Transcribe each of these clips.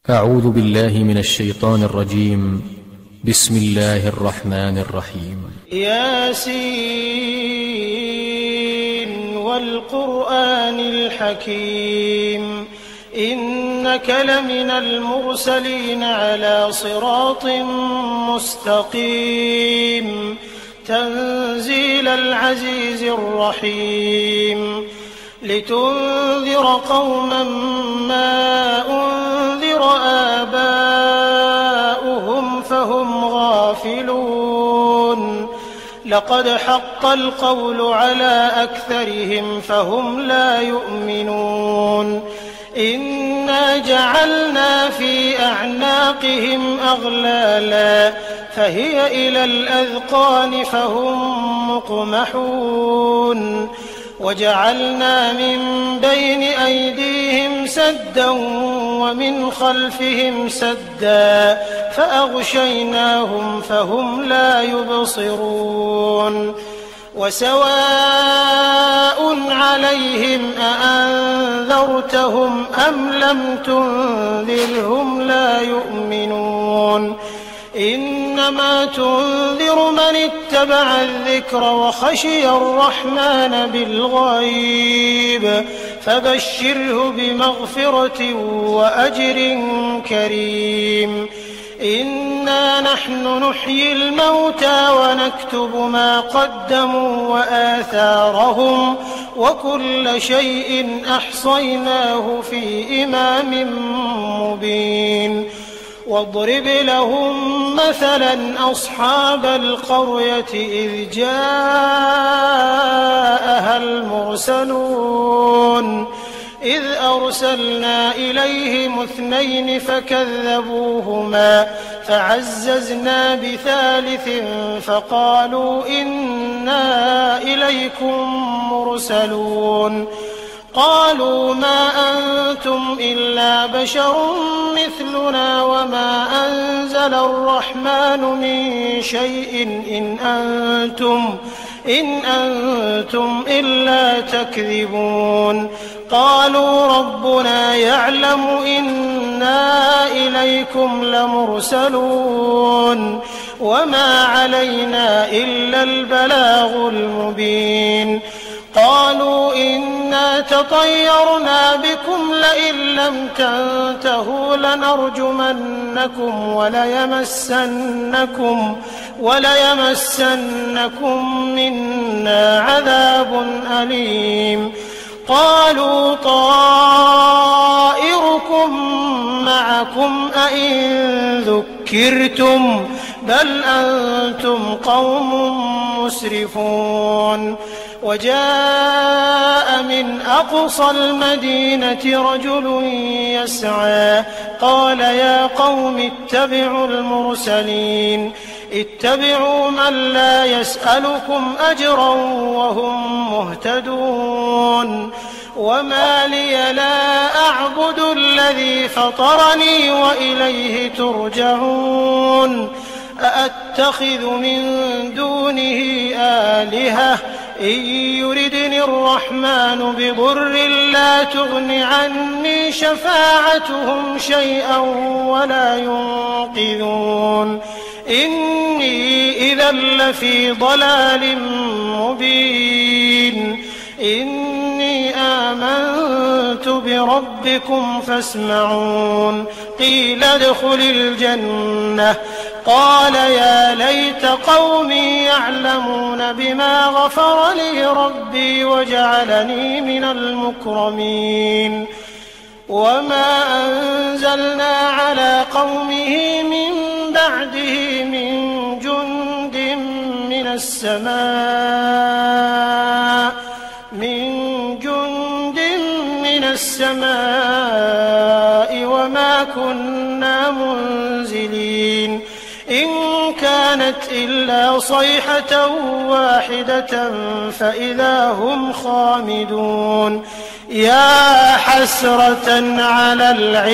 أعوذ بالله من الشيطان الرجيم. بسم الله الرحمن الرحيم. ياسين والقرآن الحكيم إنك لمن المرسلين على صراط مستقيم تنزيل العزيز الرحيم لتنذر قوما ما أنذر آباؤهم فهم غافلون لقد حق القول على أكثرهم فهم لا يؤمنون إنا جعلنا في أعناقهم أغلالا فهي إلى الأذقان فهم مقمحون وجعلنا من بين أيديهم سدا ومن خلفهم سدا فأغشيناهم فهم لا يبصرون وسواء عليهم أأنذرتهم أم لم تنذرهم لا يؤمنون إنما تنذر من اتبع الذكر وخشي الرحمن بالغيب فبشره بمغفرة وأجر كريم إنا نحن نحيي الموتى ونكتب ما قدموا وآثارهم وكل شيء أحصيناه في إمام مبين واضرب لهم مثلا أصحاب القرية إذ جاءها المرسلون إذ أرسلنا إليهم 2 فكذبوهما فعززنا بثالث فقالوا إنا إليكم مرسلون قالوا ما أنتم إلا بشر مثلنا وما أنزل الرحمن من شيء إن أنتم إلا تكذبون قالوا ربنا يعلم إنا إليكم لمرسلون وما علينا إلا البلاغ المبين قالوا إنا تطيرنا بكم لئن لم تنتهوا لنرجمنكم وليمسنكم منا عذاب أليم قالوا طائركم معكم أئن ذكرتم بل أنتم قوم مسرفون وجاء من أقصى المدينة رجل يسعى قال يا قوم اتبعوا المرسلين اتبعوا من لا يسألكم أجرا وهم مهتدون وما لي لا أعبد الذي فطرني وإليه ترجعون أأتخذ من دونه آلهة إن يردني الرحمن بضر لا تغن عني شفاعتهم شيئا ولا ينقذون إني إذا لفي ضلال مبين إني آمنت بربكم فاسمعون قيل ادخل الجنة قال يا ليت قومي يعلمون بما غفر لي ربي وجعلني من المكرمين وما أنزلنا على قومه من بعده من جند من السماء وما كنا منزلين إن كانت إلا صيحة واحدة فإذا هم خامدون يا حسرة على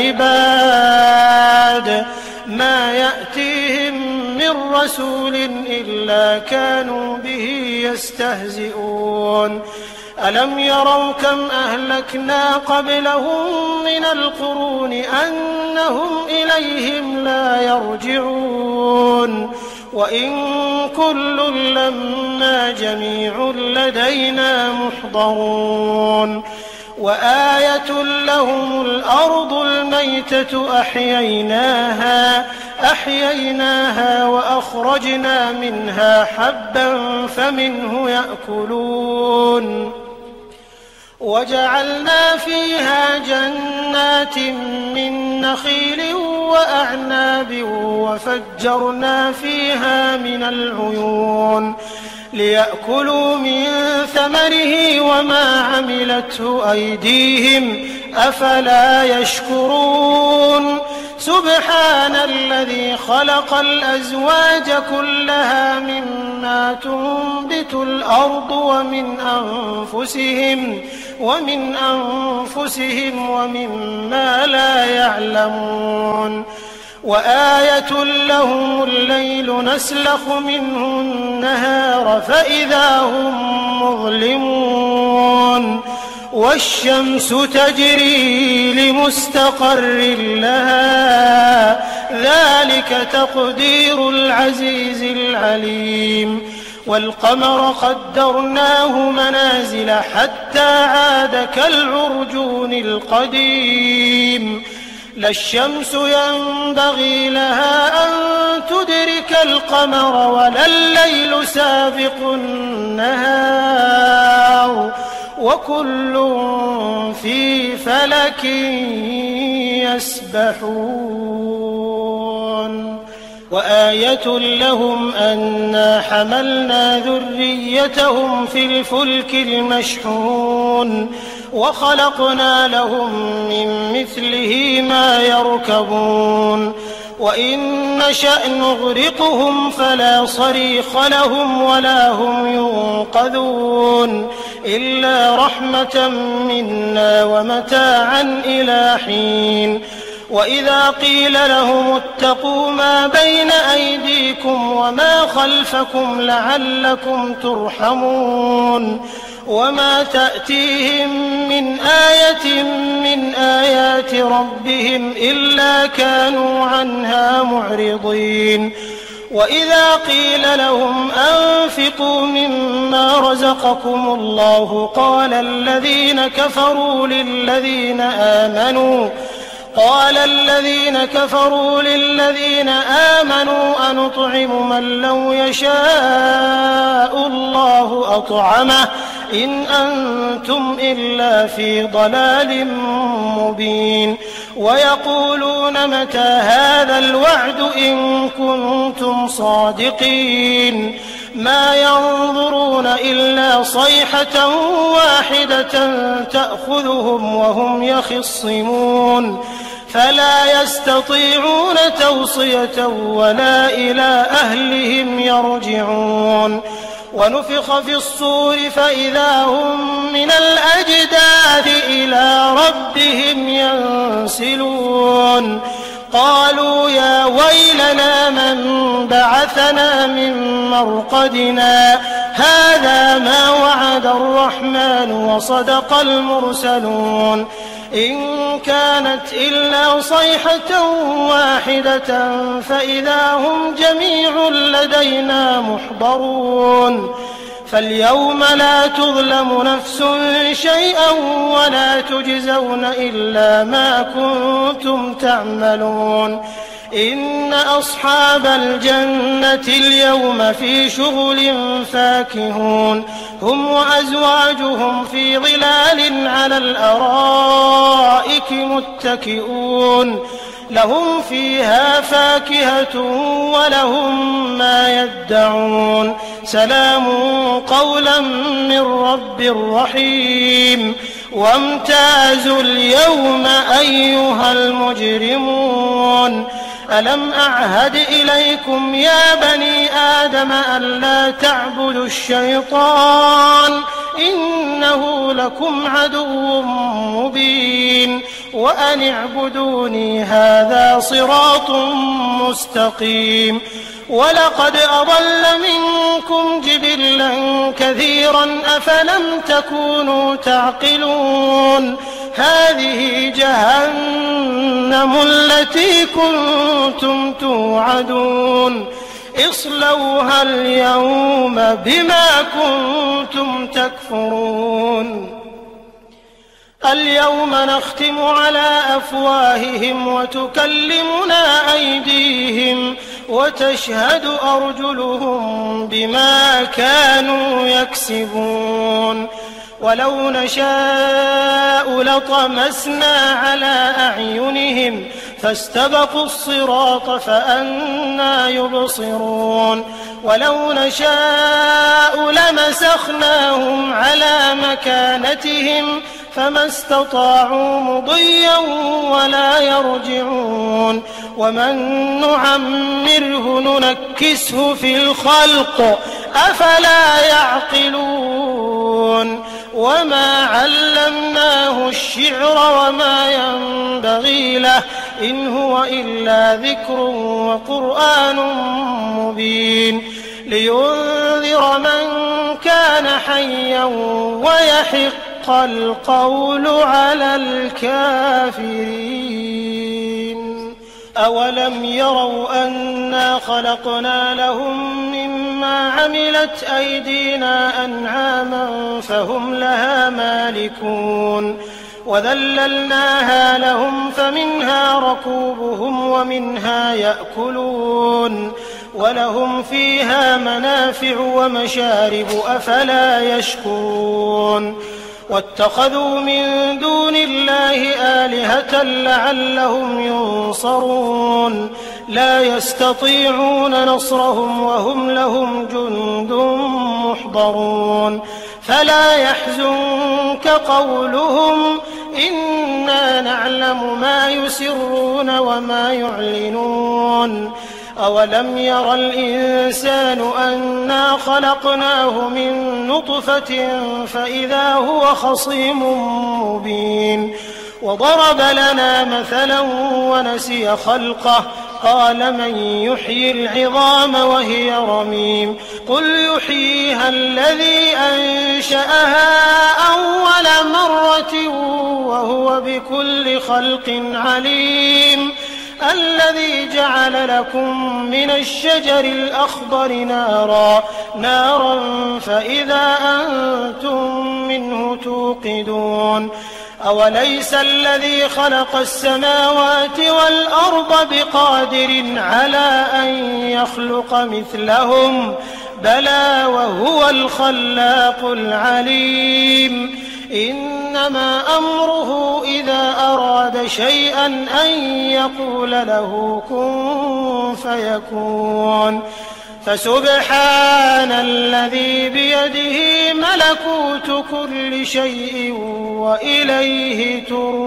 العباد ما يأتيهم من رسول إلا كانوا به يستهزئون ألم يروا كم أهلكنا قبلهم من القرون أنهم إليهم لا يرجعون وإن كل لما جميع لدينا محضرون وآية لهم الأرض الميتة أحييناها وأخرجنا منها حبا فمنه يأكلون وجعلنا فيها جنات من نخيل وأعناب وفجرنا فيها من العيون ليأكلوا من ثمره وما عملته أيديهم أفلا يشكرون سبحان الذي خلق الأزواج كلها مما تنبت الأرض ومن أنفسهم ومما لا يعلمون وآية لهم الليل نسلخ منه النهار فإذا هم مظلمون والشمس تجري لمستقر لها ذلك تقدير العزيز العليم والقمر قدرناه منازل حتى عاد كالعرجون القديم لا الشمس ينبغي لها أن تدرك القمر ولا الليل سابق النهار وكل في فلك يسبحون وآية لهم أنا حملنا ذريتهم في الفلك المشحون وخلقنا لهم من مثله ما يركبون وإن نشأ نغرقهم فلا صريخ لهم ولا هم ينقذون إلا رحمة منا ومتاعا إلى حين وإذا قيل لهم اتقوا ما بين أيديكم وما خلفكم لعلكم ترحمون وما تأتيهم من آية من آيات ربهم إلا كانوا عنها معرضين وإذا قيل لهم أنفقوا مما رزقكم الله قال الذين كفروا للذين آمنوا أنطعم من لو يشاء الله أطعمه إن أنتم إلا في ضلال مبين ويقولون متى هذا الوعد إن كنتم صادقين ما ينظرون إلا صيحة واحدة تأخذهم وهم يخصمون فلا يستطيعون توصية ولا إلى أهلهم يرجعون ونفخ في الصور فإذا هم من الأجداث إلى ربهم ينسلون قالوا يا ويلنا من بعثنا من مرقدنا هذا ما وعد الرحمن وصدق المرسلون إن كانت إلا صيحة واحدة فإذا هم جميع لدينا محضرون فاليوم لا تظلم نفس شيئا ولا تجزون إلا ما كنتم تعملون إن أصحاب الجنة اليوم في شغل فاكهون هم وأزواجهم في ظلال على الأرائك متكئون لهم فيها فاكهة ولهم ما يدعون سلام قولا من رب رحيم وامتازوا اليوم أيها المجرمون ألم أعهد إليكم يا بني آدم ألا تعبدوا الشيطان إنه لكم عدو مبين وأن اعبدوني هذا صراط مستقيم ولقد أضل منكم جبلا كثيرا أفلم تكونوا تعقلون هذه جهنم التي كنتم توعدون اصلوها اليوم بما كنتم تكفرون اليوم نختم على أفواههم وتكلمنا أيديهم وتشهد أرجلهم بما كانوا يكسبون ولو نشاء لطمسنا على أعينهم فاستبقوا الصراط فأنى يبصرون ولو نشاء لمسخناهم على مكانتهم فما استطاعوا مضيا ولا يرجعون ومن نعمره ننكسه في الخلق أفلا يعقلون وما علمناه الشعر وما ينبغي له إن هو إلا ذكر وقرآن مبين لينذر من كان حيا ويحق القول على الكافرين أولم يروا أنا خلقنا لهم مما عملت أيدينا أنعاما فهم لها مالكون وذللناها لهم فمنها ركوبهم ومنها يأكلون ولهم فيها منافع ومشارب أفلا يشكرون واتخذوا من دون الله آلهة لعلهم ينصرون لا يستطيعون نصرهم وهم لهم جند محضرون فلا يحزنك قولهم إنا نعلم ما يسرون وما يعلنون أولم ير الإنسان أنا خلقناه من نطفة فإذا هو خصيم مبين وضرب لنا مثلا ونسي خلقه قال من يحيي العظام وهي رميم قل يحييها الذي أنشأها أول مرة وهو بكل خلق عليم الذي جعل لكم من الشجر الأخضر نارا فإذا أنتم منه توقدون أوليس الذي خلق السماوات والأرض بقادر على أن يخلق مثلهم بلى وهو الخلاق العليم إنما أمره إذا أراد شيئا أن يقول له كن فيكون فسبحان الذي بيده ملكوت كل شيء وإليه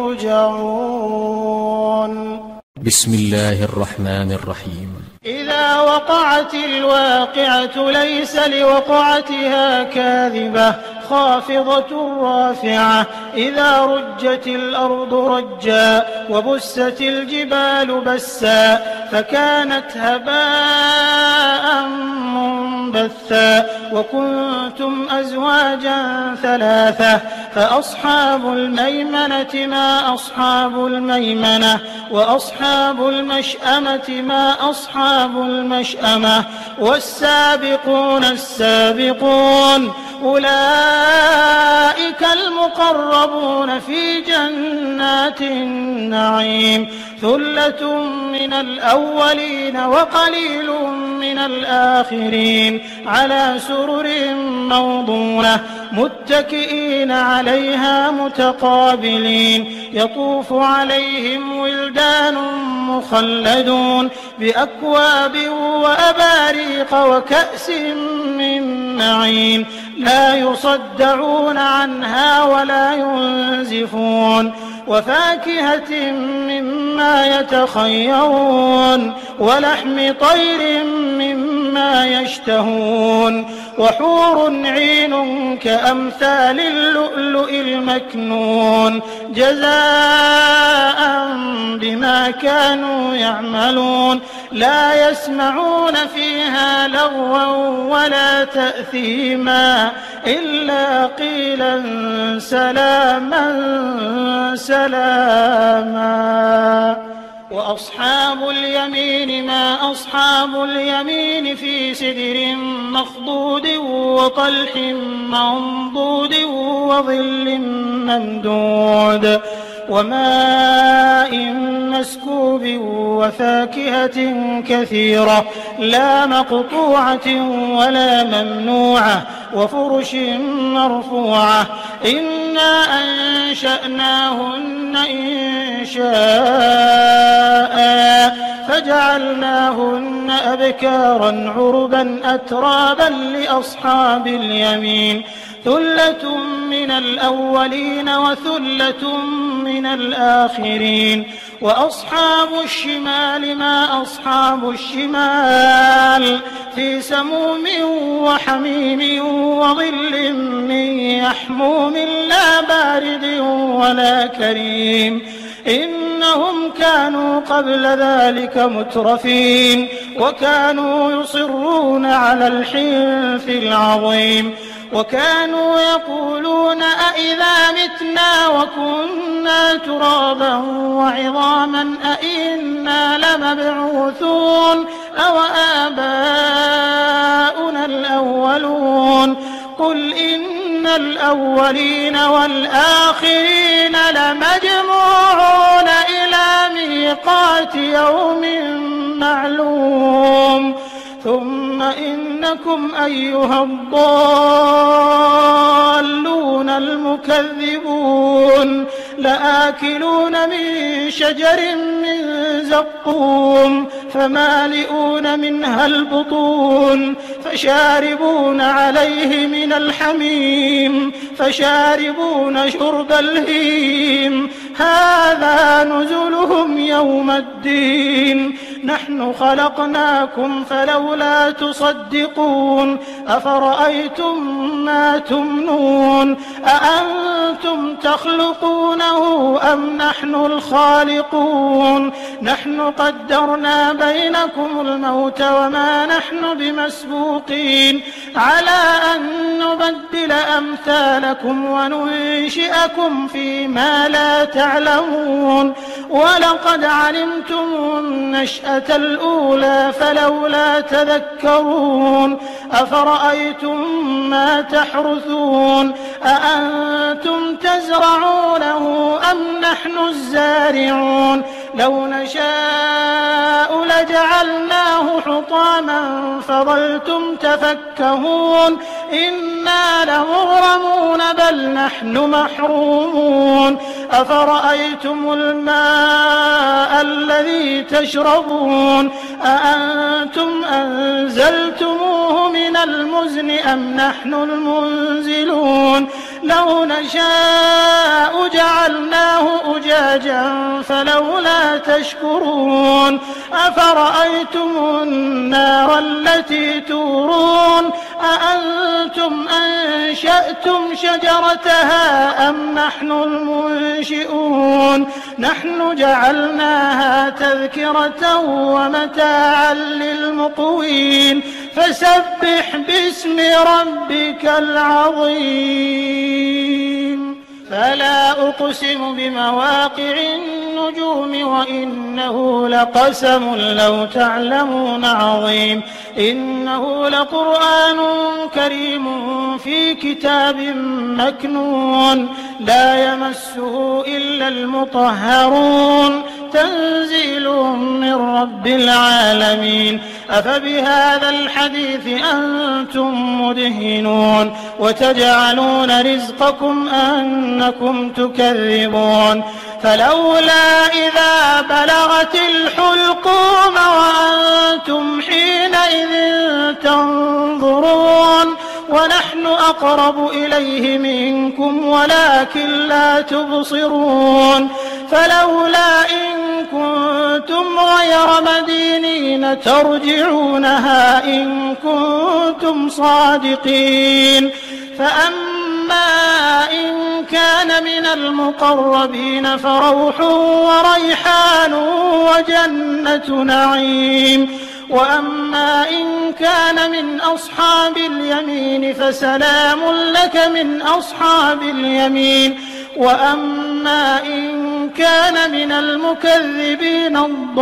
ترجعون بسم الله الرحمن الرحيم إذا وقعت الواقعة ليس لوقعتها كاذبة خافضة رافعة إذا رجت الأرض رجا وبست الجبال بسا فكانت هباء منبثا وكنتم أزواجا ثلاثة فأصحاب الميمنة ما أصحاب الميمنة وأصحاب المشأمة ما أصحاب المشأمة والسابقون السابقون أولئك المقربون في جنات النعيم ثلة من الأولين وقليل من الآخرين على سرر موضونة متكئين عليها متقابلين يطوف عليهم ولدان مخلدون بأكواب وأباريق وكأس من معين لا يصدعون عنها ولا ينزفون وفاكهة مما يتخيرون ولحم طير مما مما يشتهون وحور عين كأمثال اللؤلؤ المكنون جزاء بما كانوا يعملون لا يسمعون فيها لغوا ولا تأثيما إلا قيلا سلاما سلاما وأصحاب اليمين ما أصحاب اليمين في سدر مخضود وطلح منضود وظل ممدود وماء مسكوب وفاكهة كثيرة لا مقطوعة ولا ممنوعة وفرش مرفوعة إنا أنشأناهن إنشاء فجعلناهن أبكارا عربا أترابا لأصحاب اليمين ثلة من الأولين وثلة من الآخرين وأصحاب الشمال ما أصحاب الشمال في سموم وحميم وظل من يحموم لا بارد ولا كريم إنهم كانوا قبل ذلك مترفين وكانوا يصرون على الحنث العظيم وكانوا يقولون أئذا متنا وكنا ترابا وعظاما أئنا لمبعوثون أو آباؤنا الأولون قل إن الأولين والآخرين لمجموعون إلى ميقات يوم معلوم ثم إنكم أيها الضالون المكذبون لآكلون من شجر من زقوم فمالئون منها البطون فشاربون عليه من الحميم فشاربون شرب الهيم هذا نزلهم يوم الدين نحن خلقناكم فلولا تصدقون أفرأيتم ما تمنون أأنتم تخلقونه أم نحن الخالقون نحن قدرنا بينكم الموت وما نحن بمسبوقين على أن نبدل أمثالكم وننشئكم فيما لا تعلمون ولقد علمتم النشأة الأولى فلولا تذكرون أفرأيتم ما تحرثون أأنتم تزرعونه أم نحن الزارعون لو نشاء لجعلناه حطاما فظلتم تفكهون إنا لمغرمون بل نحن محرومون أفرأيتم الماء الذي تشربون أأنتم أنزلتموه من المزن أم نحن المنزلون لو نشاء جعلناه أجاجا فلولا تشكرون أفرأيتم النار التي تورون أأنتم أنشأتم شجرتها أم نحن المنشئون نحن جعلناها تذكرة ومتاعا للمقوين فسبح باسم ربك العظيم فلا أقسم بمواقع النجوم وإنه لقسم لو تعلمون عظيم إنه لقرآن كريم في كتاب مكنون لا يمسه إلا المطهرون تنزيل من رب العالمين أفبهذا الحديث أنتم مدهنون وتجعلون رزقكم أنكم تكذبون فلولا إذا بلغت الحلقوم وأنتم حينئذ تنظرون ونحن أقرب إليه منكم ولكن لا تبصرون فلولا إن كنتم غير مدينين ترجعونها إن كنتم صادقين. فأما إن كان من المقربين فروح وريحان وجنة نعيم. وأما إن كان من أصحاب اليمين فسلام لك من أصحاب اليمين. وأما إن كان من المكذبين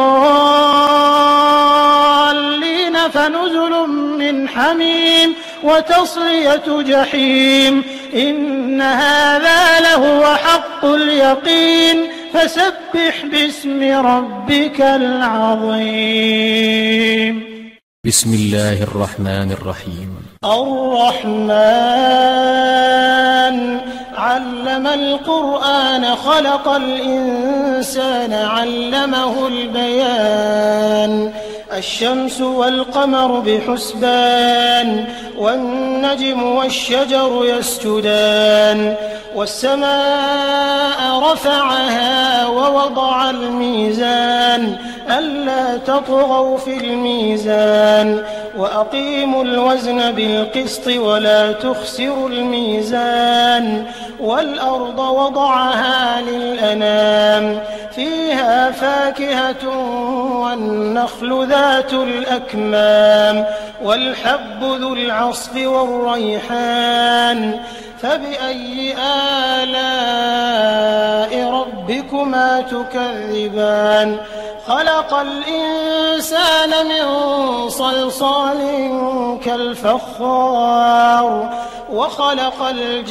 الضالين فنزل من حميم وتصلية جحيم. إن هذا لهو حق اليقين. فسبح باسم ربك العظيم. بسم الله الرحمن الرحيم. الرحمن علم القرآن خلق الإنسان علمه البيان. الشمس والقمر بحسبان والنجم والشجر يسجدان. والسماء رفعها ووضع الميزان ألا تطغوا في الميزان وأقيموا الوزن بالقسط ولا تخسروا الميزان. والأرض وضعها للأنام فيها فاكهة والنخل ذات الأكمام والحب ذو العصف والريحان. فبأي آلاء ربكما تكذبان. خلق الإنسان من صلصال كالفخار وخلق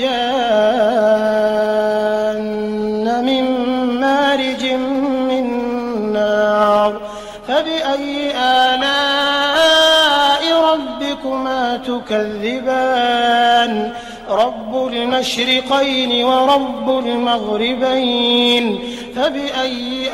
الجان من مارج من نار. فبأي آلاء ربكما تكذبان. رب المشرقين ورب المغربين. فبأي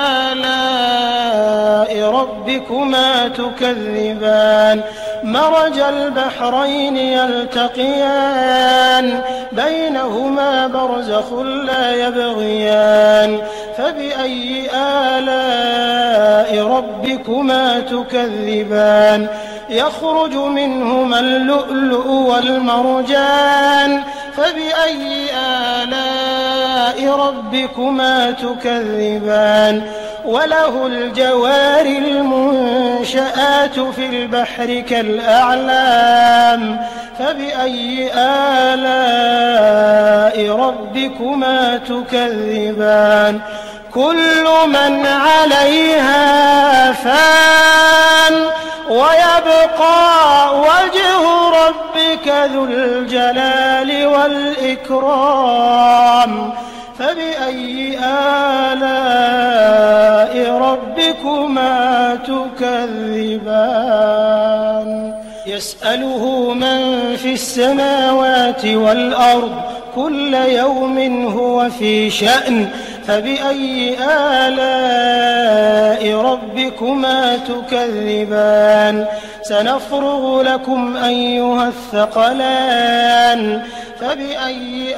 آلاء ربكما تكذبان. مرج البحرين يلتقيان بينهما برزخ لا يبغيان. فبأي آلاء ربكما تكذبان. يخرج منهما اللؤلؤ والمرجان. فبأي آلاء ربكما تكذبان. وله الجوار المنشآت في البحر كالأعلام. فبأي آلاء ربكما تكذبان. كل من عليها فان ويبقى وجه ربك ذو الجلال والإكرام. فبأي آلاء ربكما تكذبان. يسأله من في السماوات والأرض كل يوم هو في شأن. فبأي آلاء ربكما تكذبان. سنفرغ لكم أيها الثقلان. فبأي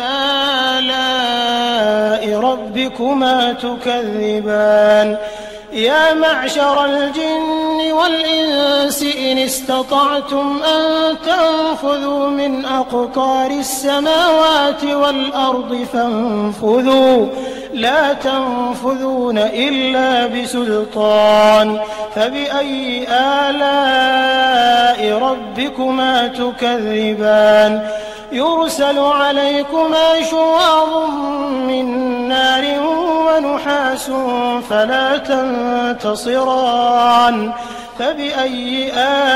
آلاء ربكما تكذبان. يا معشر الجن والإنس إن استطعتم أن تنفذوا من أقطار السماوات والأرض فانفذوا لا تنفذون إلا بسلطان. فبأي آلاء ربكما تكذبان. يرسل عليكما شواظ من نار ونحاس فلا تنتصران. فبأي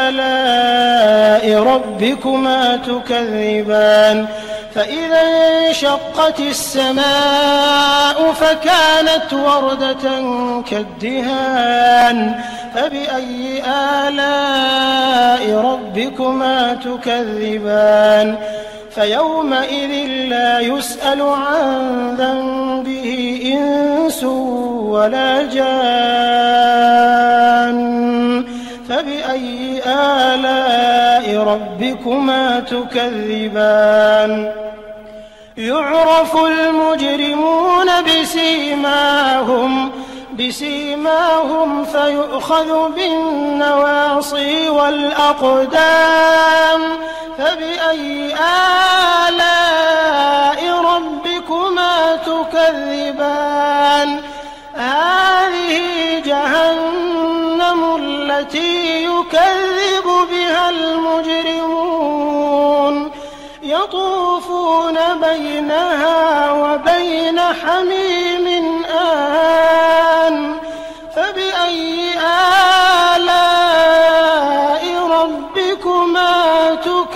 آلاء ربكما تكذبان. فإذا انشقت السماء فكانت وردة كالدهان. فبأي آلاء ربكما تكذبان. فيومئذ لا يسأل عن ذنبه إنس ولا جان. فبأي آلاء ربكما تكذبان. يعرف المجرمون بسيماهم فيؤخذ بالنواصي والأقدام فبأي آلاء ربكما تكذبان هذه جهنم التي يكذب بها المجرمون يطوفون بينها وبين حميم آن فبأي آلاء ربكما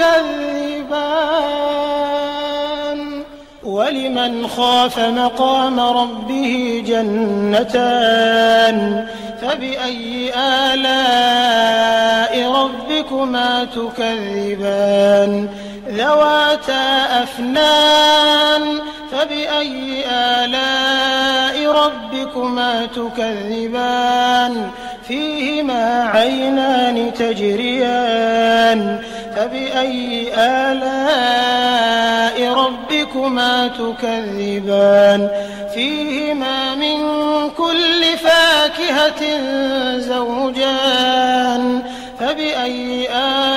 تكذبان ولمن خاف مقام ربه جنتان فبأي آلاء ربكما تكذبان ذواتا أفنان فبأي آلاء ربكما تكذبان فيهما عينان تجريان فبأي آلاء ربكما تكذبان فيهما من كل فاكهة زوجان فبأي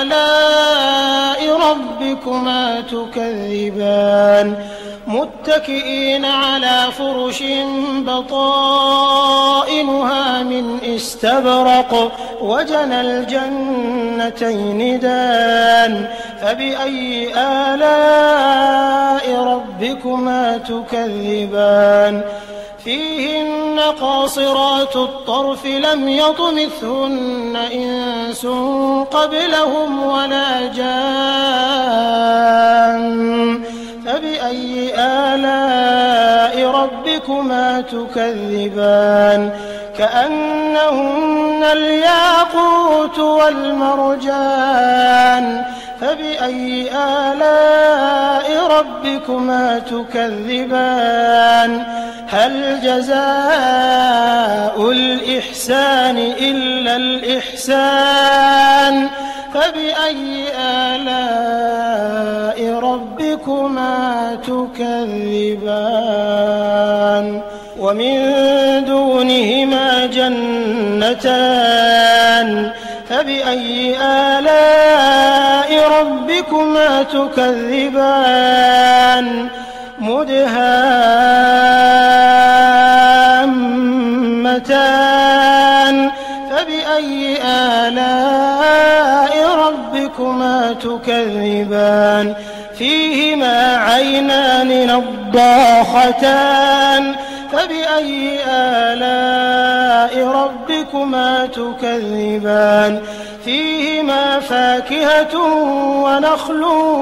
آلاء ربكما تكذبان متكئين على فرش بطائنها من استبرق وجنى الجنتين دان فبأي آلاء ربكما تكذبان فيهن قاصرات الطرف لم يطمثهن إنس قبلهم ولا جان فبأي آلاء ربكما تكذبان كأنهن الياقوت والمرجان فبأي آلاء ربكما تكذبان هل جزاء الإحسان إلا الإحسان فبأي آلاء ربكما تكذبان ومن دونهما جنتان فبأي آلاء ربكما تكذبان مدهامتان فبأي آلاء ربكما تكذبان فيهما عينان نضاختان فبأي آلاء ربكما تكذبان فيهما فاكهة ونخل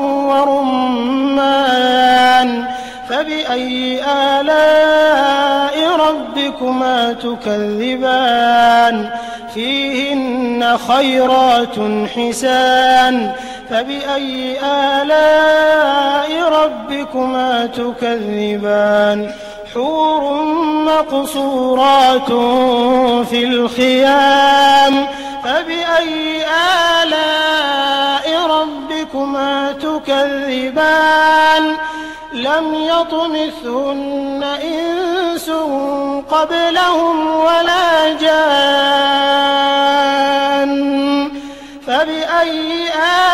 ورمان فبأي آلاء ربكما تكذبان فيهن خيرات حسان فبأي آلاء ربكما تكذبان حور مقصورات في الخيام فبأي آلاء ربكما تكذبان لم يطمثهن إنس قبلهم ولا جان فبأي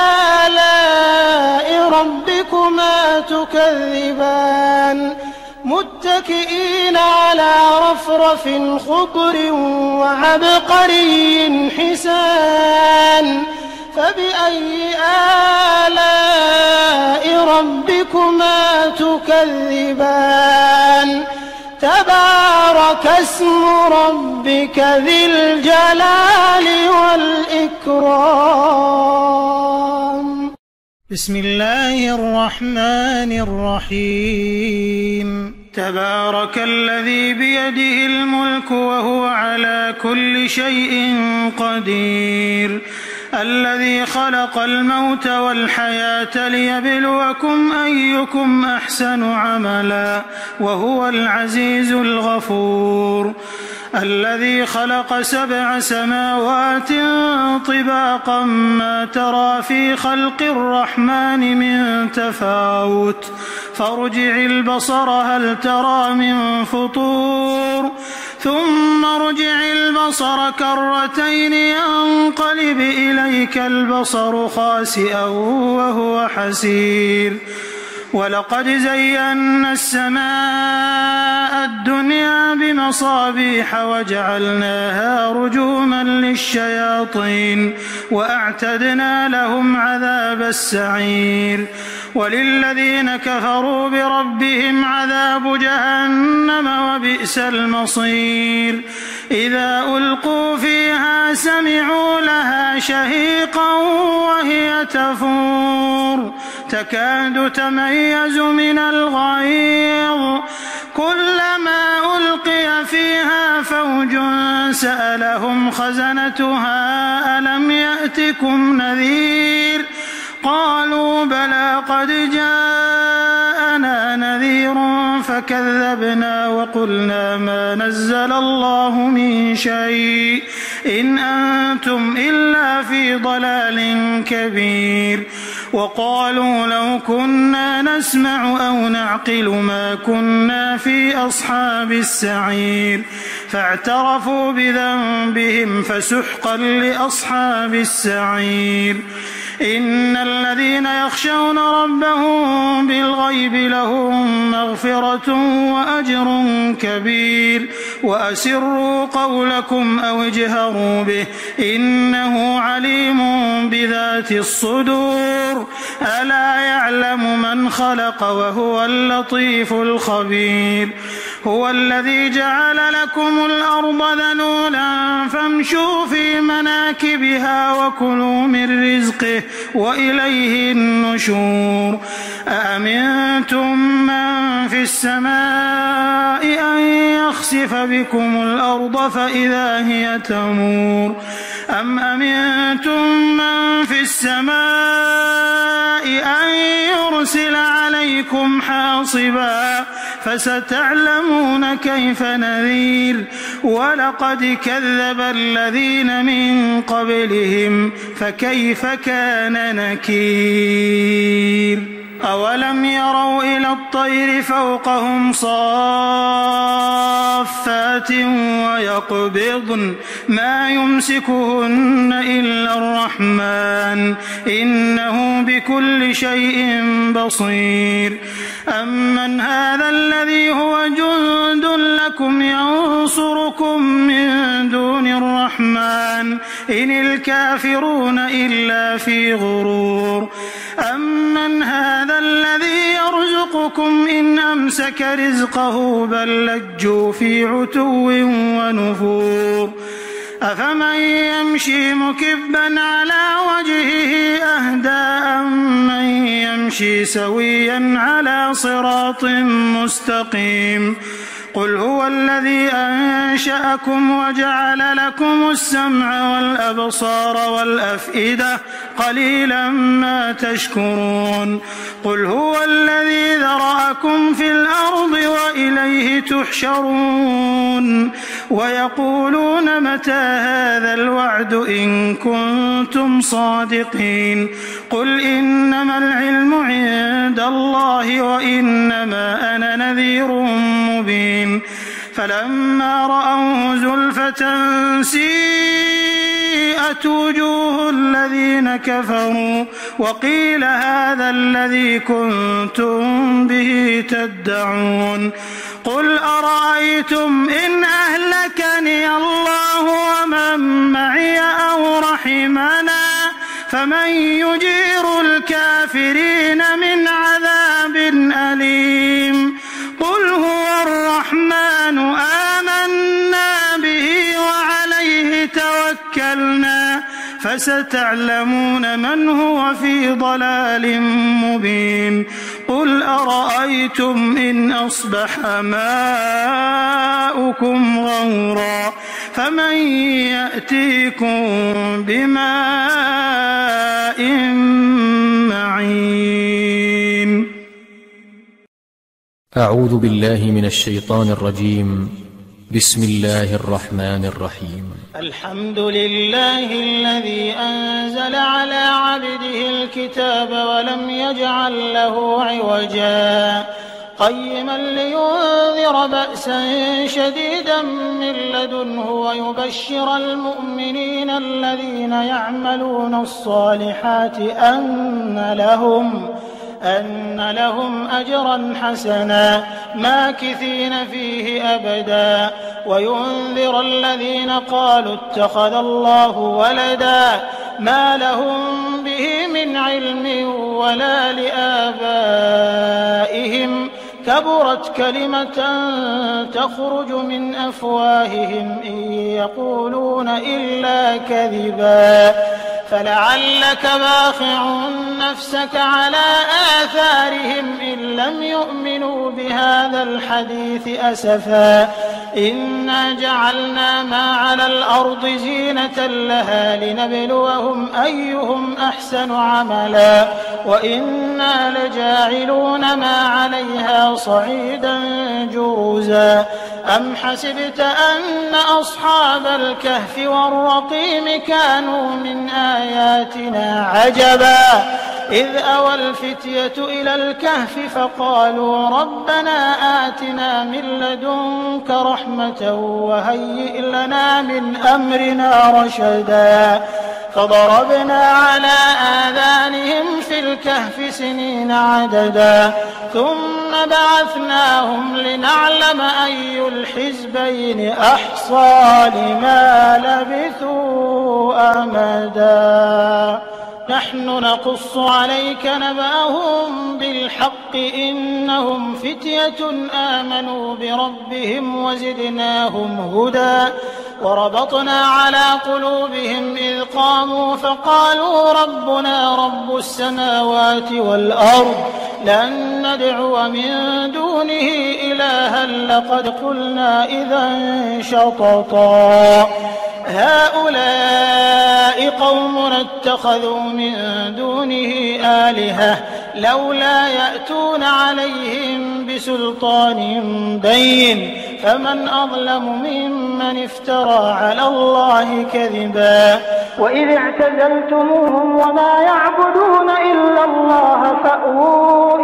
آلاء ربكما تكذبان متكئين على رفرف خضر وعبقري حسان فبأي آلاء ربكما تكذبان تبارك اسم ربك ذي الجلال والإكرام بسم الله الرحمن الرحيم تبارك الذي بيده الملك وهو على كل شيء قدير الذي خلق الموت والحياة ليبلوكم أيكم أحسن عملا وهو العزيز الغفور الذي خلق 7 سماوات طباقا ما ترى في خلق الرحمن من تفاوت فارجع البصر هل ترى من فطور ثم ارجع البصر كرتين ينقلب إليك البصر خاسئا وهو حسير ولقد زينا السماء الدنيا بمصابيح وجعلناها رجوما للشياطين وأعتدنا لهم عذاب السعير وللذين كفروا بربهم عذاب جهنم وبئس المصير إذا ألقوا فيها سمعوا لها شهيقا وهي تفور تكاد تميز من الغيظ كلما ألقي فيها فوج سألهم خزنتها ألم يأتكم نذير قالوا بلى قد جاءنا نذير فكذبنا وقلنا ما نزل الله من شيء إن أنتم إلا في ضلال كبير وقالوا لو كنا نسمع أو نعقل ما كنا في أصحاب السعير فاعترفوا بذنبهم فسحقا لأصحاب السعير إن الذين يخشون ربهم بالغيب لهم مغفرة وأجر كبير وأسروا قولكم أو اجهروا به إنه عليم بذات الصدور ألا يعلم من خلق وهو اللطيف الخبير هو الذي جعل لكم الأرض ذلولا فامشوا في مناكبها وكلوا من رزقه وإليه النشور أأمنتم من في السماء أن يخسف بكم الأرض فإذا هي تمور أم أمنتم من في السماء أن يرسل عليكم حاصبا فستعلمون كيف نذير ولقد كذب الذين من قبلهم فكيف كان نكير أولم يروا إلى الطير فوقهم صافات ويقبضن ما يمسكهن إلا الرحمن إنه بكل شيء بصير أمن هذا الذي هو جند لكم ينصركم من دون الرحمن إن الكافرون إلا في غرور أمن هذا الذي يرزقكم إن أمسك رزقه بل لجوا في عتو ونفور أفمن يمشي مكبا على وجهه أهدى أمن يمشي سويا على صراط مستقيم قل هو الذي أنشأكم وجعل لكم السمع والأبصار والأفئدة قليلا ما تشكرون قل هو الذي ذرأكم في الأرض وإليه تحشرون ويقولون متى هذا الوعد إن كنتم صادقين قل إنما العلم عند الله وإنما أنا نذير مبين فلما رأوه زلفة سيئت وجوه الذين كفروا وقيل هذا الذي كنتم به تدعون قل أرأيتم إن أهلكني الله ومن معي أو رحمنا فمن يجير الكافرين من عذاب أليم قل هو الرحمن آمنا به وعليه توكلنا فستعلمون من هو في ضلال مبين قل أرأيتم إن أصبح ماؤكم غورا فمن يأتيكم بماء معين. أعوذ بالله من الشيطان الرجيم. بسم الله الرحمن الرحيم. الحمد لله الذي أنزل على عبده الكتاب ولم يجعل له عوجا قيما لينذر بأسا شديدا من لدنه ويبشر المؤمنين الذين يعملون الصالحات أن لهم أجرا حسنا ماكثين فيه أبدا وينذر الذين قالوا اتخذ الله ولدا ما لهم به من علم ولا لآبائهم كبرت كلمة تخرج من أفواههم إن يقولون إلا كذبا فلعلك باخع نفسك على آثارهم إن لم يؤمنوا بهذا الحديث أسفا إنا جعلنا ما على الأرض زينة لها لنبلوهم أيهم أحسن عملا وإنا لجاعلون ما عليها صعيدا جرزا أم حسبت أن أصحاب الكهف والرقيم كانوا من آياتنا عجبا إذ أوى الفتية إلى الكهف فقالوا ربنا آتنا من لدنك رحمة وهيئ لنا من أمرنا رشدا فضربنا على آذانهم في الكهف سنين عددا ثم بعثناهم لنعلم أي الحزبين أحصى لما لبثوا أمدا نحن نقص عليك نبأهم بالحق إنهم فتية آمنوا بربهم وزدناهم هدى وربطنا على قلوبهم إذ قاموا فقالوا ربنا رب السماوات والأرض لن ندعو من دونه إلها لقد قلنا إذا شططا هؤلاء قومنا اتخذوا من دونه آلهة لولا يأتون عليهم بسلطان بين فمن أظلم ممن افترى على الله كذبا وإذ اعتزلتموهم وما يعبدون إلا الله فأووا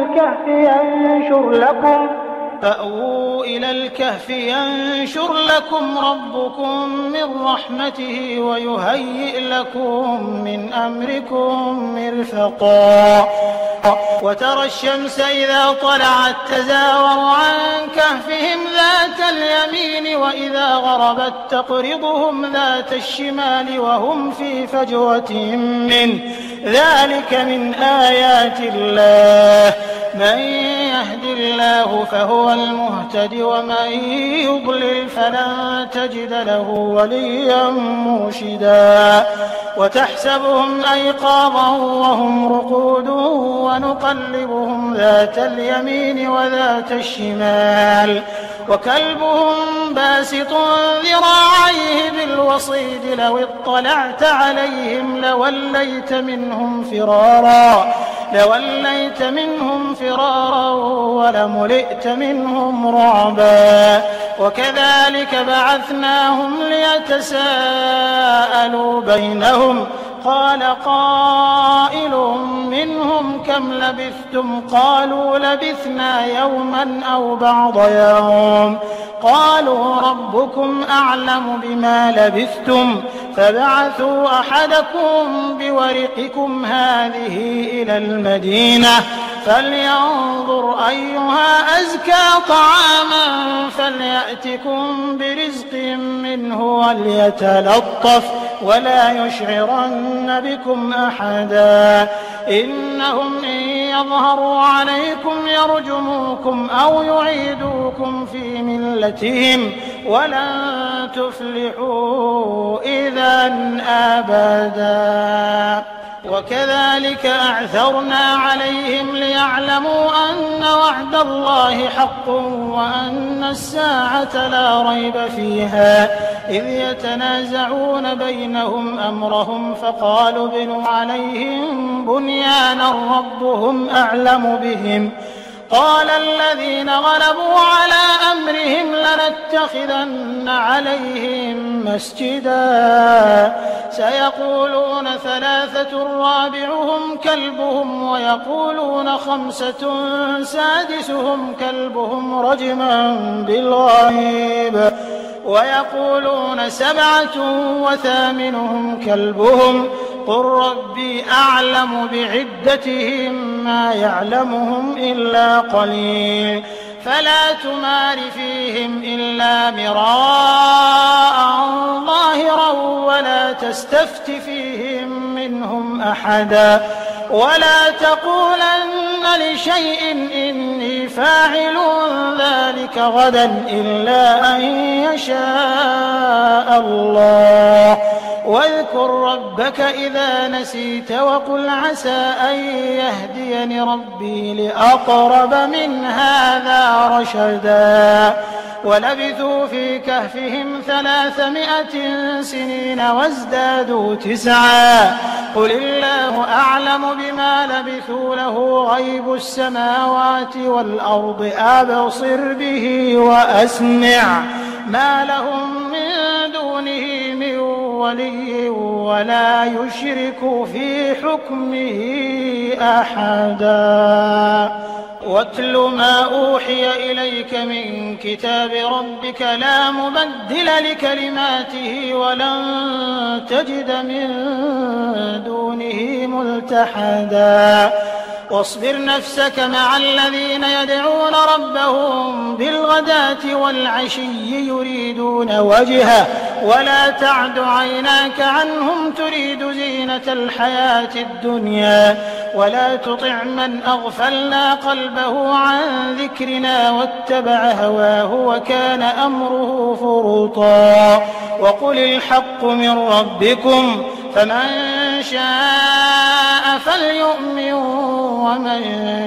إلى الكهف ينشر لكم ربكم من رحمته ويهيئ لكم من أمركم مرفقا وترى الشمس إذا طلعت تزاور عن كهفهم ذات اليمين وإذا غربت تقرضهم ذات الشمال وهم في فجوة منه ذلك من آيات الله من يهد الله فهو المهتد ومن يضلل فلن تجد له وليا مرشدا وتحسبهم أيقاظا وهم رقود ونقلبهم ذات اليمين وذات الشمال وكلبهم باسط ذراعيه بالوصيد لو اطلعت عليهم لوليت منهم فرارا ولملئت منهم رعبا وكذلك بعثناهم ليتساءلوا بينهم قال قائل منهم كم لبثتم قالوا لبثنا يوما أو بعض يوم قالوا ربكم أعلم بما لبثتم فابعثوا أحدكم بورقكم هذه إلى المدينة فلينظر أيها أزكى طعاما فليأتكم برزق منه وليتلطف ولا يشعرن بكم أحدا إنهم إن يظهروا عليكم يرجموكم أو يعيدوكم في ملتهم ولن تفلحوا إذا أبدا وكذلك أعثرنا عليهم ليعلموا أن وعد الله حق وأن الساعة لا ريب فيها إذ يتنازعون بينهم أمرهم فقالوا ابنوا عليهم بنيانا ربهم أعلم بهم قال الذين غلبوا على أمرهم لنتخذن عليهم مسجدا سيقولون ثلاثة ثلاثة رابعهم كلبهم ويقولون خمسة سادسهم كلبهم رجما بالغيب ويقولون سبعة وثامنهم كلبهم قل ربي أعلم بعدتهم ما يعلمهم إلا قليل فلا تمار فيهم إلا مراء ظاهرا ولا تستفت فيهم منهم أحدا ولا تقولن لشيء إني فاعل ذلك غدا إلا أن يشاء الله واذكر ربك إذا نسيت وقل عسى أن يهديني ربي لأقرب من هذا رشدا ولبثوا في كهفهم 300 سنين وازدادوا 9 قل الله أعلم بما لبثوا له غيب السماوات والأرض أبصر به وأسمع ما لهم من دونه من ولي ولا يشرك في حكمه أحدا واتل ما أوحي إليك من كتاب ربك لا مبدل لكلماته ولن تجد من دونه ملتحدا واصبر نفسك مع الذين يدعون ربهم بالغداة والعشي يريدون وجهه ولا تعد عيناك عنهم تريد زينة الحياة الدنيا ولا تطع من أغفلنا قلبه عن ذكرنا واتبع هواه وكان أمره فرطا وقل الحق من ربكم فمن شاء فليؤمن ومن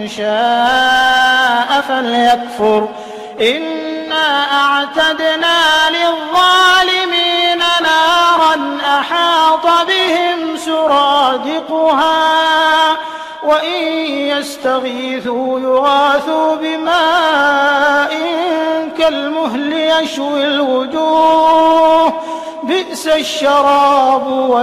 شاء فليكفر إنا أعتدنا للظالمين نارا أحاط بهم سرادقها وإن يستغيثوا يغاثوا بماء كالمهل يشوي الوجوه بئس الشراب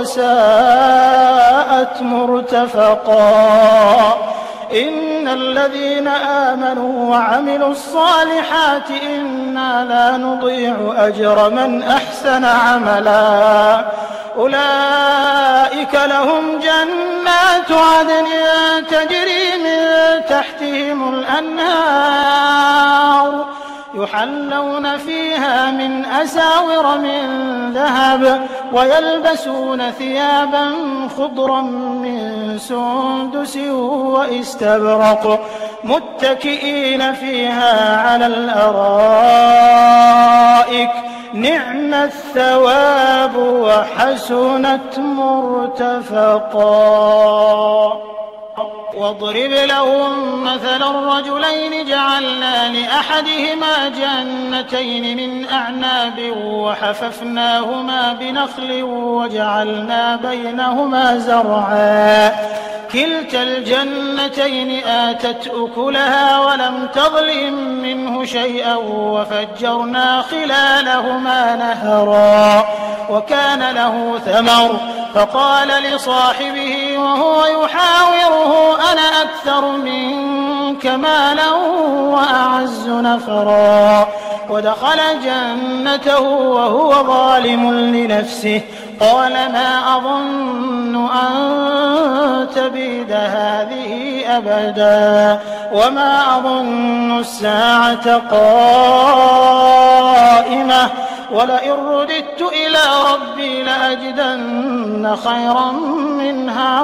وساءت مرتفقا إن الذين آمنوا وعملوا الصالحات إنا لا نضيع أجر من أحسن عملا أولئك لهم جنات عدن تجري من تحتهم الأنهار يحلون فيها من أساور من ذهب ويلبسون ثيابا خضرا من سندس واستبرق متكئين فيها على الأرائك نعم الثواب وحسنت مرتفقا واضرب لهم مثلا الرجلين جعلنا لأحدهما جنتين من أعناب وحففناهما بنخل وجعلنا بينهما زرعا كلتا الجنتين آتت أكلها ولم تظلم منه شيئا وفجرنا خلالهما نهرا وكان له ثمر فقال لصاحبه وهو يحاوره أنا أكثر منك مالا وأعز نفرا ودخل جنته وهو ظالم لنفسه قال ما أظن أن تبيد هذه أبدا وما أظن الساعة قائمة ولئن رددت إلى ربي لأجدن خيرا منها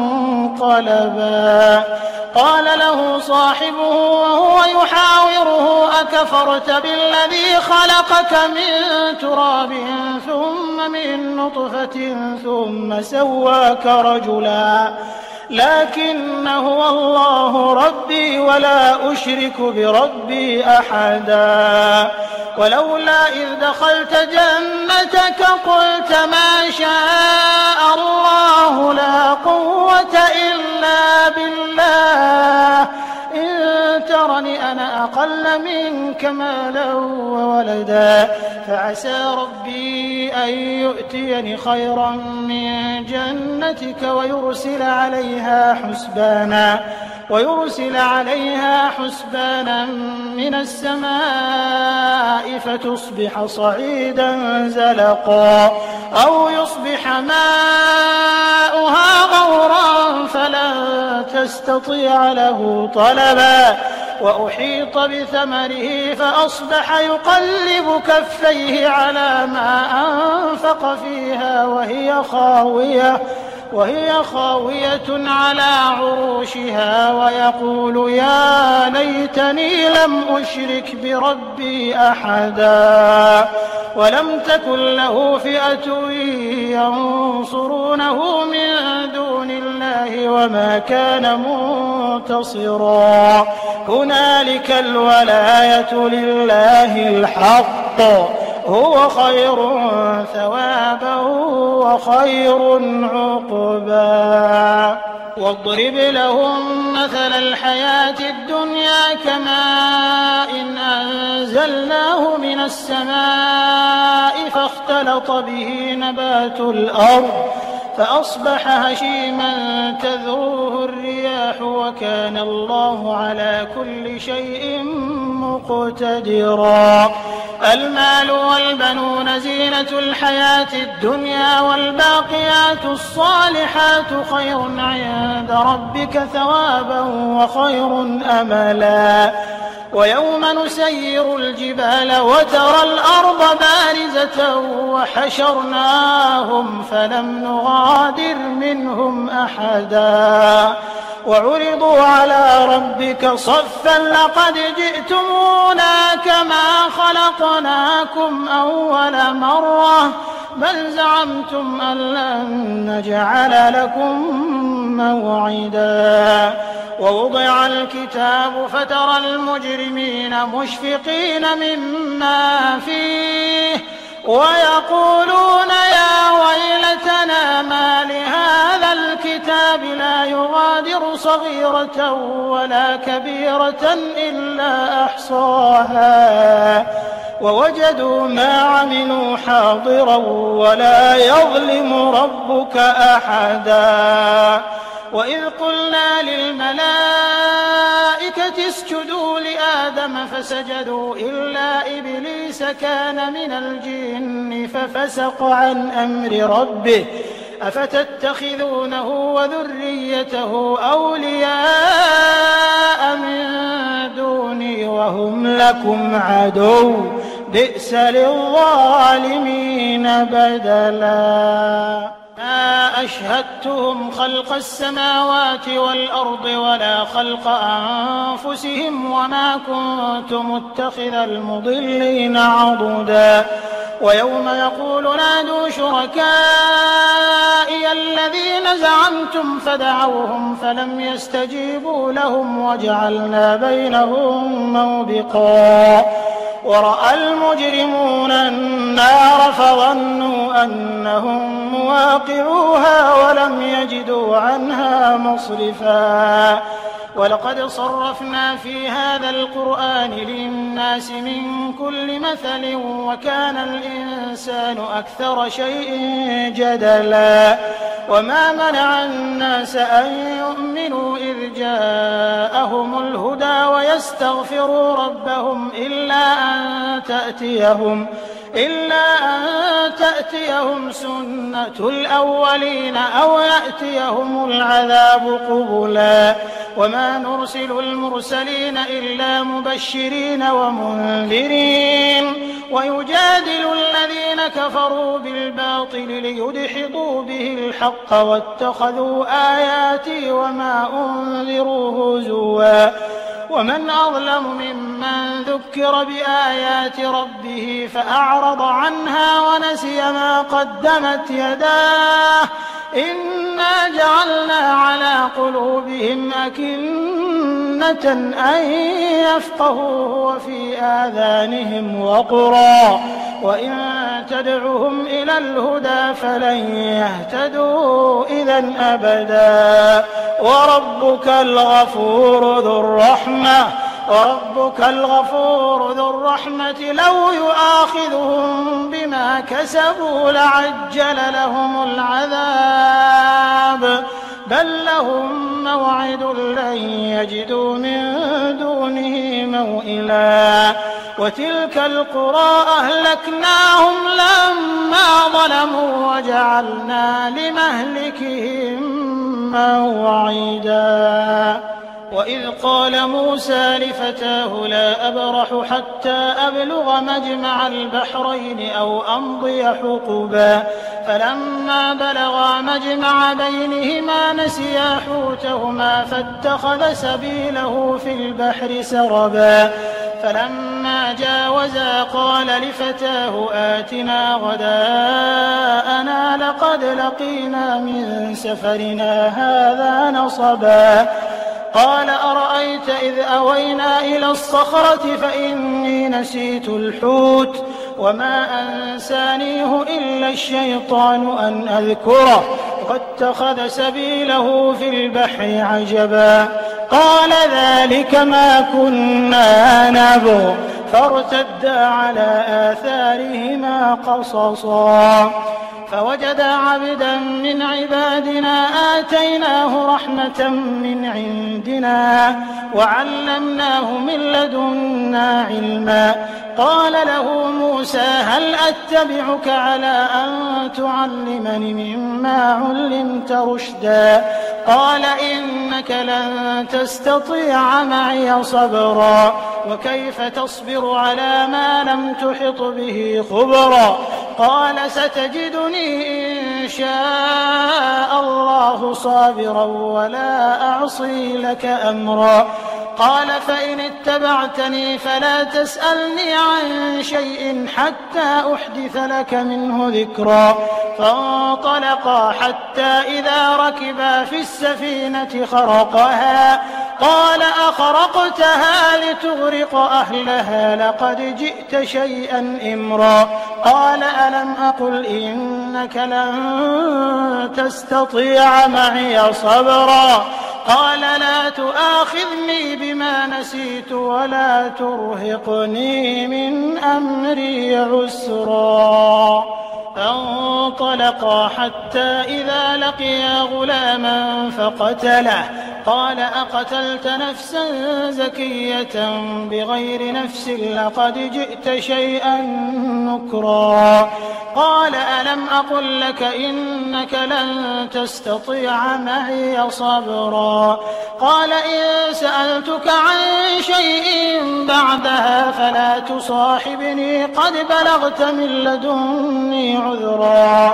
منقلبا قال له صاحبه وهو يحاوره أكفرت بالذي خلقك من تراب ثم من نطفة ثم سواك رجلا لكن هو الله ربي ولا أشرك بربي أحدا ولولا إذ دخلت جنتك قلت ما شاء الله لا قوة إلا بالله إن ترني أنا أقل منك مالا وولدا فعسى ربي أن يؤتيني خيرا من جنتك ويرسل عليها حسبانا من السماء فتصبح صعيدا زلقا أو يصبح ماؤها غورا فلن تستطيع له طلبا وأحيط بثمره فأصبح يقلب كفيه على ما أنفق فيها وهي خاوية على عروشها ويقول يا ليتني لم أشرك بربي أحدا ولم تكن له فئة ينصرونه من دون الله وما كان منتصرا هنالك الولاية لله الحق هو خير ثوابا وخير عقبا واضرب لهم مثل الحياة الدنيا كماء إن أنزلناه من السماء فاختلط به نبات الأرض فأصبح هشيما تذروه الرياح وكان الله على كل شيء مقتدرا المال والبنون زينة الحياة الدنيا والباقيات الصالحات خير عند ربك ثوابا وخير أملا ويوم نسير الجبال وترى الأرض بارزة وحشرناهم فلم نغادر منهم أحدا وعرضوا على ربك صفا لقد جئتمونا كما خلقناكم أول مرة بل زعمتم أن لن نجعل لكم موعدا ووضع الكتاب فترى المجرمين مشفقين مما فيه ويقولون يا ويلتنا ما لهذا الكتاب لا يغادر صغيرة ولا كبيرة إلا أحصاها ووجدوا ما عملوا حاضرا ولا يظلم ربك أحدا وإذ قلنا للملائكة اسجدوا لآدم فسجدوا إلا إبليس كان من الجن ففسق عن أمر ربه أفتتخذونه وذريته أولياء من دوني وهم لكم عدو بئس للظالمين بدلا ما أشهدتهم خلق السماوات والأرض ولا خلق أنفسهم وما كنت متخذ المضلين عضدا ويوم يقول نادوا شركائي الذين زعمتم فدعوهم فلم يستجيبوا لهم وجعلنا بينهم موبقا ورأى المجرمون النار فظنوا أنهم مواقعوها ولم يجدوا عنها مصرفا ولقد صرفنا في هذا القرآن للناس من كل مثل وكان الإنسان أكثر شيء جدلا وما منع الناس أن يؤمنوا إذ جاءهم الهدى ويستغفروا ربهم إلا أن تأتيهم سنة الأولين أو يأتيهم العذاب قبلا وما نرسل المرسلين إلا مبشرين ومنذرين ويجادل الذين كفروا بالباطل ليدحضوا به الحق واتخذوا آياتي وما أنذروا هزوا ومن أظلم ممن ذكر بآيات ربه فأعرض عنها ونسي ما قدمت يداه إنا جعلنا على قلوبهم أكنة أن يفقهوه وفي آذانهم وقرا وإن تدعهم إلى الهدى فلن يهتدوا إذا أبدا وربك الغفور ذو الرحمة وربك الغفور ذو الرحمة لو يؤاخذهم بما كسبوا لعجل لهم العذاب بل لهم موعد لن يجدوا من دونه موئلا وتلك القرى أهلكناهم لما ظلموا وجعلنا لمهلكهم موعدا وإذ قال موسى لفتاه لا أبرح حتى أبلغ مجمع البحرين أو أمضي حقبا فلما بلغا مجمع بينهما نسيا حوتهما فاتخذ سبيله في البحر سربا فلما جاوزا قال لفتاه آتنا غداءنا لقد لقينا من سفرنا هذا نصبا قال أرأيت إذ أوينا إلى الصخرة فإني نسيت الحوت وما أنسانيه إلا الشيطان أن أذكره واتخذ سبيله في البحر عجبا قال ذلك ما كنا نبغ فارتدا على آثارهما قصصا فوجدا عبدا من عبادنا آتيناه رحمة من عندنا وعلمناه من لدنا علما قال له موسى هل أتبعك على أن تعلمني مما علمت رشدا قال إنك لن تستطيع معي صبرا وكيف تصبر على ما لم تحط به خبرا قال ستجدني إن شاء الله صابرا ولا أعصي لك أمرا قال فإن اتبعتني فلا تسألني عن شيء حتى أحدث لك منه ذكرا فانطلقا حتى إذا ركبا في السفينة خرقها قال أخرقتها لتغرق أهلها لقد جئت شيئا إمرا قال ألم أقل إنك لن تستطيع معي صبرا قال لا تؤاخذني بما نسيت ولا ترهقني من أمري عسرا فانطلقا حتى إذا لقيا غلاما فقتله قال أقتلت نفسا زكية بغير نفس لقد جئت شيئا نكرا قال ألم أقل لك إنك لن تستطيع معي صبرا قال إن سألتك عن شيء بعدها فلا تصاحبني قد بلغت من لدني عذرا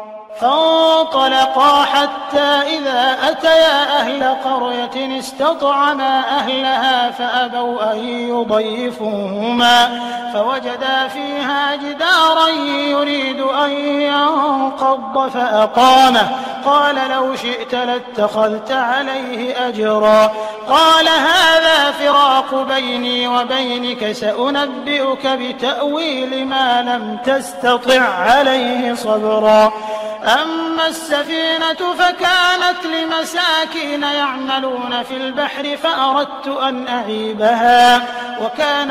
فانطلقا حتى إذا أتيا أهل قرية استطعما أهلها فأبوا أن يضيفوهما فوجدا فيها جدارا يريد أن ينقض فأقامه قال لو شئت لاتخذت عليه أجرا قال هذا فراق بيني وبينك سأنبئك بتأويل ما لم تستطع عليه صبرا أما السفينة فكانت لمساكين يعملون في البحر فأردت أن أعيبها وكان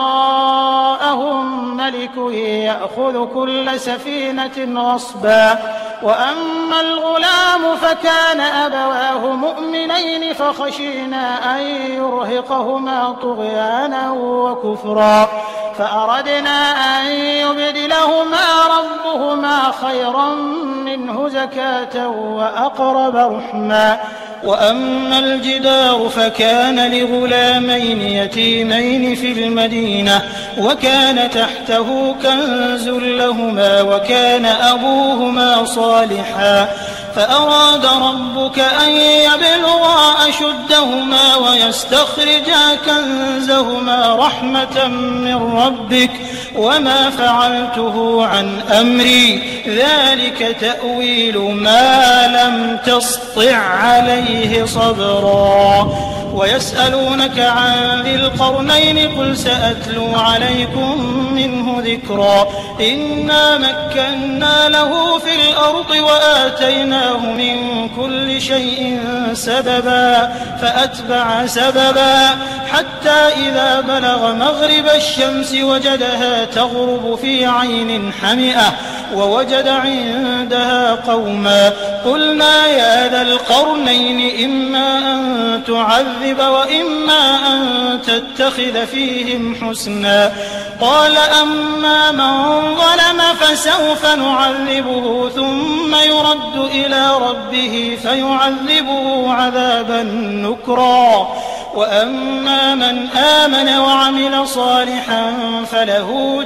وراءهم ملك يأخذ كل سفينة غصبا وأما الغلام فكان أبواه مؤمنين فخشينا أن يرهقهما طغيانا وكفرا فأردنا أن يبدلهما ربهما خيرا منه زكاة وأقرب رحما وأما الجدار فكان لغلامين يتيمين في المدينة وكان تحته كنز لهما وكان أبوهما صالحا فأراد ربك أن يبلغا أشدهما ويستخرجا كنزهما رحمة من ربك وما فعلته عن أمري ذلك تأويل ما لم تسطع عليه صبرا ويسألونك عن ذي القرنين قل سأتلو عليكم منه ذكرا إنا مكنا له في الأرض وآتيناه من كل شيء سببا فأتبع سببا حتى إذا بلغ مغرب الشمس وجدها تغرب في عين حمئة ووجد عندها قوما قلنا يا ذا القرنين إما أن تعذب وإما أن تتخذ فيهم حسنا قال أما من ظلم فسوف نعذبه ثم يرد إلى ربه فيعذبه عذابا نكرا وأما من آمن وعمل صالحا فله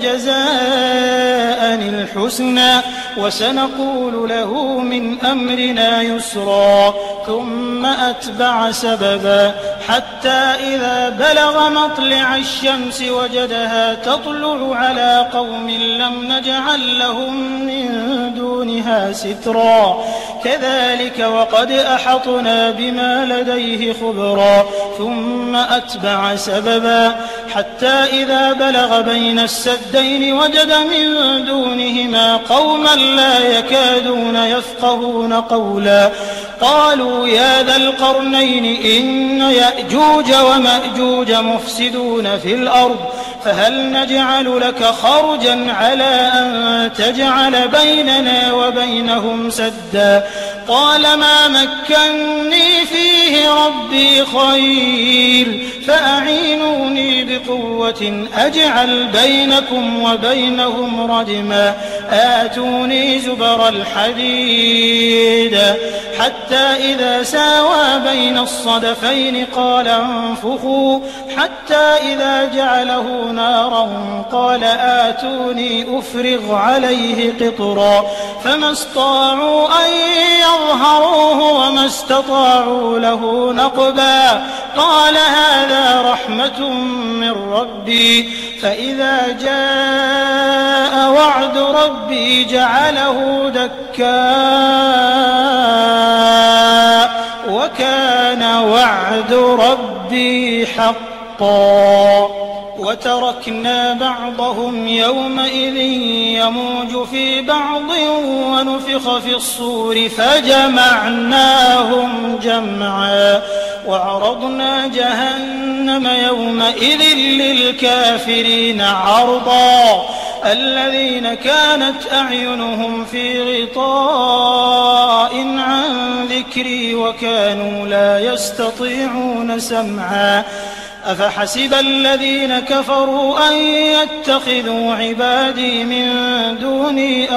جزاء الحسنى وسنقول له من أمرنا يسرا ثم أتبع سببا حتى إذا بلغ مطلع الشمس وجدها تطلع على قوم لم نجعل لهم من دونها سترا كذلك وقد أحطنا بما لديه خبرا ثم أتبع سببا حتى إذا بلغ بين السدين وجد من دونهما قوما لا يكادون يفقهون قولا قالوا يا ذا القرنين إن يأجوج ومأجوج مفسدون في الأرض فهل نجعل لك خرجا على أن تجعل بيننا وبينهم سدا قال ما مكني فيه ربي خير فأعينوني بقوة أجعل بينكم وبينهم ردما آتوني زبر الحديد حتى إذا ساوى بين الصدفين قال انفخوا حتى إذا جعله نارا قال آتوني أفرغ عليه قطرا فما استطاعوا أن يظهروه وما استطاعوا له نقبا قال هذا رحمة من ربي فإذا جاء وعد ربي جعله دكا وكان وعد ربي حقا وتركنا بعضهم يومئذ يموج في بعض ونفخ في الصور فجمعناهم جمعا وعرضنا جهنم يومئذ للكافرين عرضا الذين كانت أعينهم في غطاء عن ذكري وكانوا لا يستطيعون سمعا أفحسب الذين كفروا أن يتخذوا عبادي من دوني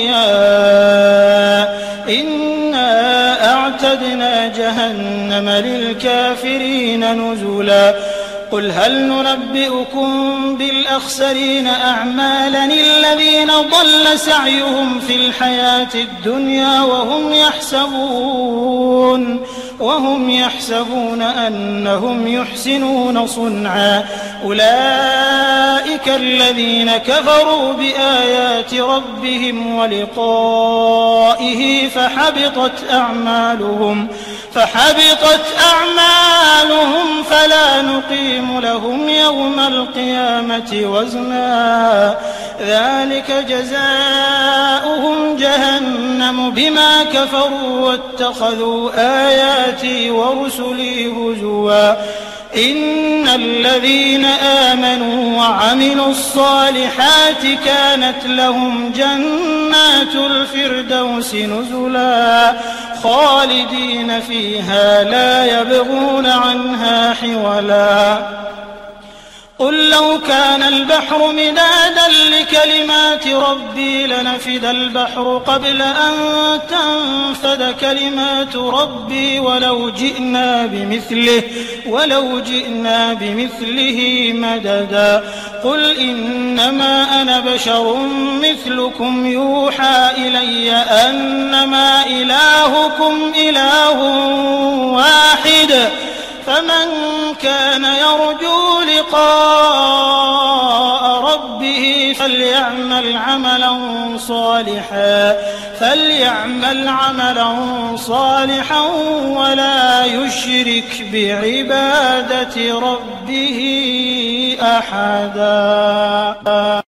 أولياء إنا أعتدنا جهنم للكافرين نزلا قل هل ننبئكم بالأخسرين أعمالا الذين ضل سعيهم في الحياة الدنيا وهم يحسبون أنهم يحسنون صنعا أولئك الذين كفروا بآيات ربهم ولقائه فحبطت أعمالهم فلا نقيم لهم يوم القيامة وزنا ذلك جزاؤهم جهنم بما كفروا واتخذوا آياتي ورسلي هزوا إن الذين آمنوا وعملوا الصالحات كانت لهم جنات الفردوس نزلا خالدين فيها لا يبغون عنها حولا قل لو كان البحر مدادا لكلمات ربي لنفد البحر قبل أن تنفد كلمات ربي ولو جئنا بمثله مددا قل إنما أنا بشر مثلكم يوحى إلي أنما إلهكم إله واحد فمن كان يرجو لقاء ربه فليعمل عملا صالحا ولا يشرك بعبادة ربه أحدا.